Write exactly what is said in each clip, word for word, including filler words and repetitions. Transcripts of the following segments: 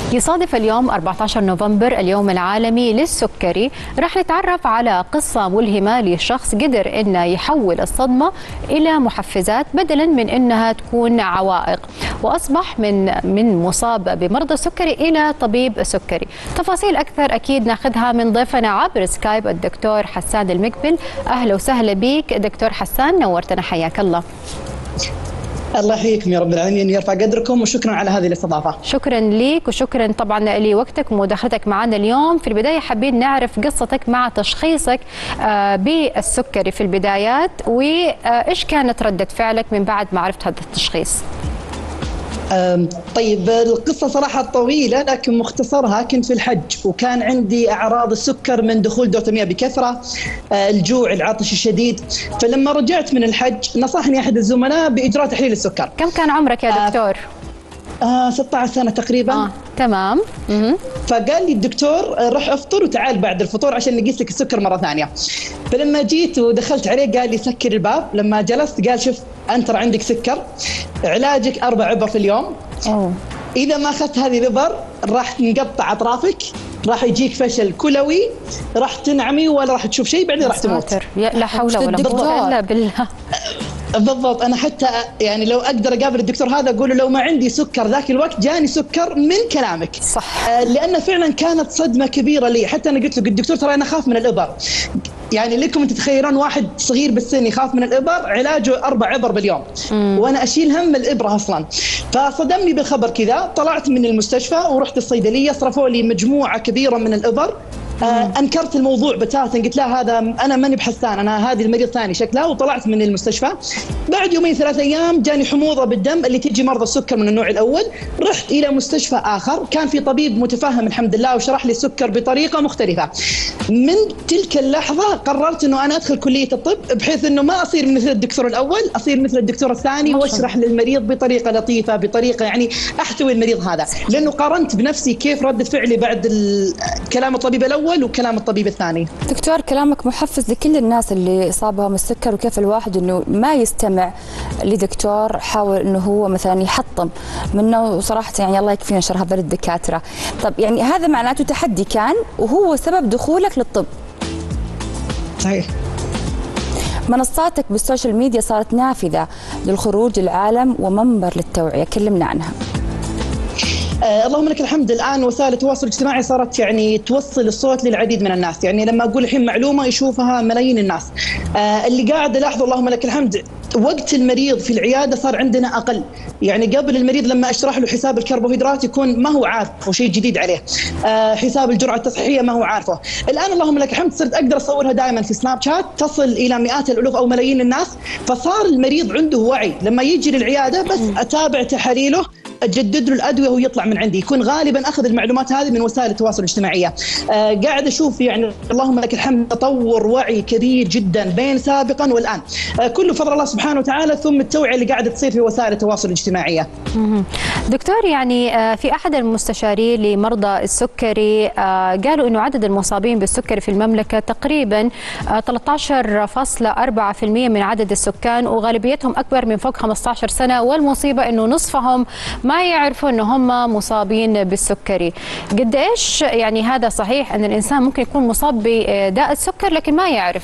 يصادف اليوم أربعة عشر نوفمبر اليوم العالمي للسكري. راح نتعرف على قصة ملهمة لشخص قدر إنه يحول الصدمة إلى محفزات بدلا من إنها تكون عوائق، وأصبح من من مصاب بمرض السكري إلى طبيب سكري. تفاصيل أكثر أكيد ناخذها من ضيفنا عبر سكايب الدكتور حسان المقبل. أهلا وسهلا بك دكتور حسان، نورتنا، حياك الله. الله يحييكم يا رب العالمين، يرفع قدركم، وشكرا على هذه الاستضافه. شكرا لك وشكرا طبعا لوقتك ومداخلتك معنا اليوم. في البدايه حابين نعرف قصتك مع تشخيصك بالسكري في البدايات، وايش كانت رده فعلك من بعد ما عرفت هذا التشخيص؟ طيب، القصة صراحة طويلة لكن مختصرها، كنت في الحج وكان عندي أعراض السكر من دخول دورة المياه بكثرة، الجوع، العطش الشديد. فلما رجعت من الحج نصحني أحد الزملاء بإجراء تحليل السكر. كم كان عمرك يا دكتور؟ آه ستة عشر سنة تقريبا. آه، تمام. مم. فقال لي الدكتور روح افطر وتعال بعد الفطور عشان نقيس لك السكر مرة ثانية. فلما جيت ودخلت عليه قال لي سكر الباب. لما جلست قال شوف أنت ترى عندك سكر، علاجك أربع عبر في اليوم. أوه. إذا ما أخذت هذه الإبر راح تنقطع أطرافك، راح يجيك فشل كلوي، راح تنعمي ولا راح تشوف شيء، بعدين راح تموت. لا حول ولا قوة إلا بالله. بالضبط. انا حتى يعني لو اقدر اقابل الدكتور هذا اقول له لو ما عندي سكر ذاك الوقت جاني سكر من كلامك. صح. آه لان فعلا كانت صدمه كبيره لي. حتى انا قلت له الدكتور ترى انا اخاف من الابر. يعني لكم انت تتخيلون واحد صغير بالسن يخاف من الابر، علاجه اربع عبر باليوم. مم. وانا اشيل هم الابره اصلا. فصدمني بالخبر كذا، طلعت من المستشفى ورحت الصيدليه، صرفوا لي مجموعه كبيره من الابر. آه انكرت الموضوع بتاتا، قلت لا هذا انا ماني بحسان، انا هذه المريض ثاني شكلها، وطلعت من المستشفى. بعد يومين ثلاث ايام جاني حموضه بالدم اللي تيجي مرضى السكر من النوع الاول. رحت الى مستشفى اخر، كان في طبيب متفهم الحمد لله وشرح لي السكر بطريقه مختلفه. من تلك اللحظه قررت انه انا ادخل كليه الطب، بحيث انه ما اصير مثل الدكتور الاول، اصير مثل الدكتور الثاني واشرح للمريض بطريقه لطيفه، بطريقه يعني احتوي المريض هذا. لانه قارنت بنفسي كيف رده فعلي بعد كلام الطبيب الاول وكلام الطبيب الثاني. دكتور كلامك محفز لكل الناس اللي اصابهم السكر، وكيف الواحد انه ما يستمع لدكتور حاول انه هو مثلا يحطم منه، وصراحه يعني الله يكفينا شر هذول الدكاتره. طب يعني هذا معناته تحدي كان وهو سبب دخولك للطب. صحيح. منصاتك بالسوشيال ميديا صارت نافذه للخروج للعالم ومنبر للتوعيه، كلمنا عنها. آه اللهم لك الحمد. الآن وسائل التواصل الاجتماعي صارت يعني توصل الصوت للعديد من الناس. يعني لما أقول الحين معلومة يشوفها ملايين الناس. آه اللي قاعد ألاحظه اللهم لك الحمد، وقت المريض في العيادة صار عندنا أقل. يعني قبل المريض لما أشرح له حساب الكربوهيدرات يكون ما هو عارفه، شيء جديد عليه. آه حساب الجرعة التصحيحية ما هو عارفه. الآن اللهم لك الحمد صرت أقدر أصورها دائما في سناب شات، تصل إلى مئات الألوف أو ملايين الناس. فصار المريض عنده وعي، لما يجي للعيادة بس أتابع تحاليله، أجدد له الأدوية ويطلع من عندي. يكون غالبا أخذ المعلومات هذه من وسائل التواصل الاجتماعية. آه قاعد أشوف يعني اللهم لك الحمد تطور وعي كبير جدا بين سابقا والآن. آه كله فضل الله سبحانه وتعالى، ثم التوعية اللي قاعدة تصير في وسائل التواصل الاجتماعية. دكتور، يعني آه في أحد المستشارين لمرضى السكري آه قالوا إنه عدد المصابين بالسكري في المملكة تقريبا آه ثلاثة عشر فاصلة أربعة بالمئة من عدد السكان، وغالبيتهم أكبر من فوق خمسة عشر سنة، والمصيبة إنه نصفهم ما يعرفوا انه هم مصابين بالسكري. قد ايش يعني هذا صحيح ان الانسان ممكن يكون مصاب بداء السكر لكن ما يعرف؟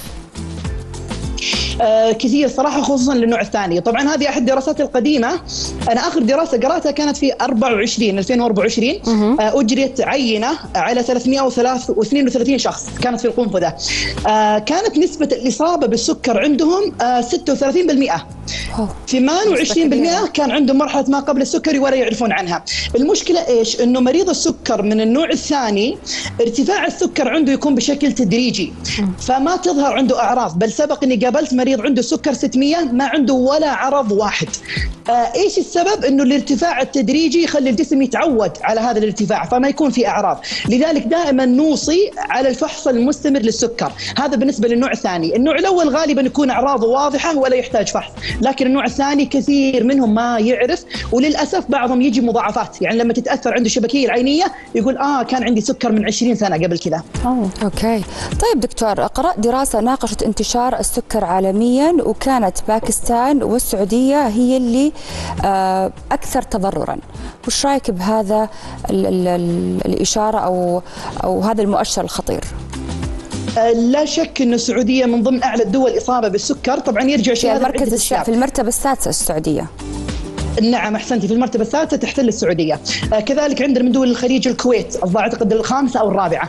آه كثير صراحة، خصوصا للنوع الثاني. طبعا هذه أحد الدراسات القديمة. أنا آخر دراسة قرأتها كانت في أربعة وعشرين ألفين وأربعة وعشرين. آه أجريت عينة على ثلاثمئة واثنين وثلاثين شخص، كانت في القنفذة. آه كانت نسبة الإصابة بالسكر عندهم آه ستة وثلاثين بالمئة. ثمانية وعشرين بالمئة كان عندهم مرحلة ما قبل السكري ولا يعرفون عنها. المشكلة إيش؟ إنه مريض السكر من النوع الثاني ارتفاع السكر عنده يكون بشكل تدريجي، فما تظهر عنده أعراض. بل سبق إني قابلت مريض عنده سكر ستمئة ما عنده ولا عرض واحد. آه إيش السبب؟ إنه الارتفاع التدريجي يخلي الجسم يتعود على هذا الارتفاع فما يكون في أعراض. لذلك دائما نوصي على الفحص المستمر للسكر. هذا بالنسبة للنوع الثاني. النوع الأول غالبا يكون أعراضه واضحة ولا يحتاج فحص، لكن النوع الثاني كثير منهم ما يعرف، وللأسف بعضهم يجي مضاعفات. يعني لما تتأثر عنده الشبكية العينية يقول آه كان عندي سكر من عشرين سنة قبل كذا. أوه. أوكي. طيب دكتور، قرأت دراسة ناقشت انتشار السكر عالميا عالميا، وكانت باكستان والسعودية هي اللي أكثر تضررا. وش رأيك بهذا ال ال ال الإشارة أو أو هذا المؤشر الخطير؟ لا شك أن السعودية من ضمن أعلى الدول إصابة بالسكر. طبعا يرجع شيء في المركز في المرتبة السادسة السعودية. نعم احسنتي، في المرتبه الثالثه تحتل السعوديه. آه كذلك عندنا من دول الخليج الكويت اعتقد الخامسه او الرابعه.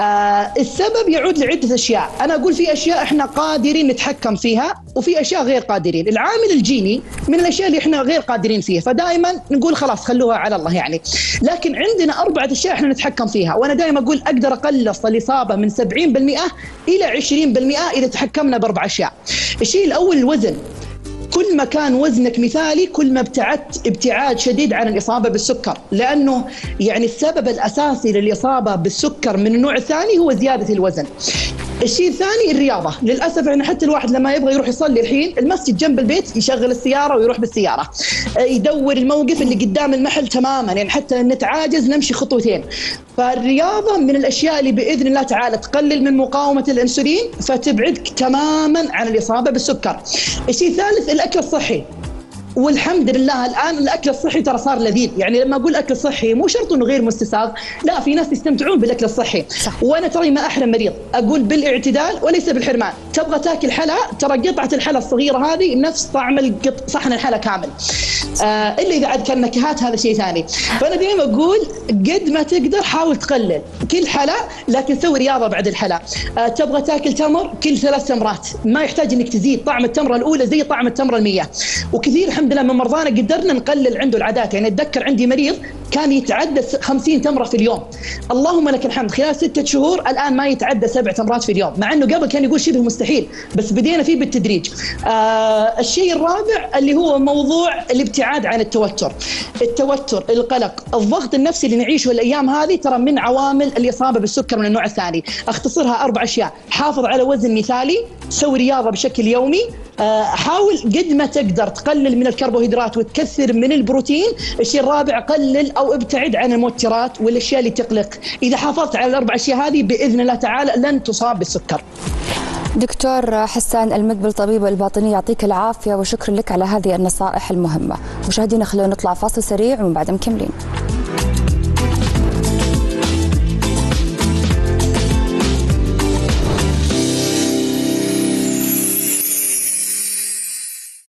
آه السبب يعود لعده اشياء، انا اقول في اشياء احنا قادرين نتحكم فيها وفي اشياء غير قادرين. العامل الجيني من الاشياء اللي احنا غير قادرين فيها، فدائما نقول خلاص خلوها على الله يعني. لكن عندنا اربعه اشياء احنا نتحكم فيها، وانا دائما اقول اقدر اقلص الاصابه من سبعين بالمئة الى عشرين بالمئة اذا تحكمنا باربع اشياء. الشيء الاول الوزن. كل ما كان وزنك مثالي كل ما ابتعدت ابتعاد شديد عن الإصابة بالسكر، لأنه يعني السبب الأساسي للإصابة بالسكر من النوع الثاني هو زيادة الوزن. الشيء الثاني الرياضة. للأسف احنا حتى الواحد لما يبغى يروح يصلي الحين المسجد جنب البيت يشغل السيارة ويروح بالسيارة، يدور الموقف اللي قدام المحل تماما، يعني حتى نتعاجز نمشي خطوتين. فالرياضة من الأشياء اللي بإذن الله تعالى تقلل من مقاومة الأنسولين فتبعدك تماما عن الإصابة بالسكر. الشيء الثالث الأكل الصحي. والحمد لله الآن الأكل الصحي ترى صار لذيذ، يعني لما أقول أكل صحي مو شرط إنه غير مستساغ، لا في ناس يستمتعون بالأكل الصحي. صح. وأنا ترى ما أحرم مريض، أقول بالاعتدال وليس بالحرمان. تبغى تاكل حلا، ترى قطعة الحلا الصغيرة هذه نفس طعم القط صحن الحلا كامل. آه إلا إذا عاد كان نكهات هذا شيء ثاني. فأنا دائما أقول قد ما تقدر حاول تقلل كل حلا، لكن سوي رياضة بعد الحلا. آه تبغى تاكل تمر كل ثلاث تمرات، ما يحتاج إنك تزيد طعم التمرة الأولى زي طعم التمرة المية. وكثير الحمد لله من مرضانا قدرنا نقلل عنده العادات، يعني اتذكر عندي مريض كان يتعدى خمسين تمرة في اليوم، اللهم لك الحمد خلال ستة شهور الآن ما يتعدى سبع تمرات في اليوم، مع أنه قبل كان يقول شبه مستحيل، بس بدينا فيه بالتدريج. آه الشيء الرابع اللي هو موضوع الابتعاد عن التوتر. التوتر، القلق، الضغط النفسي اللي نعيشه الأيام هذه ترى من عوامل الإصابة بالسكر من النوع الثاني. أختصرها أربع أشياء: حافظ على وزن مثالي، سوي رياضة بشكل يومي، آه حاول قد ما تقدر تقلل من الكربوهيدرات وتكثر من البروتين. الشيء الرابع قلل أو ابتعد عن الموترات والأشياء اللي تقلق. إذا حافظت على الأربع أشياء هذه بإذن الله تعالى لن تصاب بالسكر. دكتور حسان المقبل طبيب الباطنية يعطيك العافية وشكرا لك على هذه النصائح المهمة. مشاهدينا خلونا نطلع فاصل سريع ومن بعد مكملين.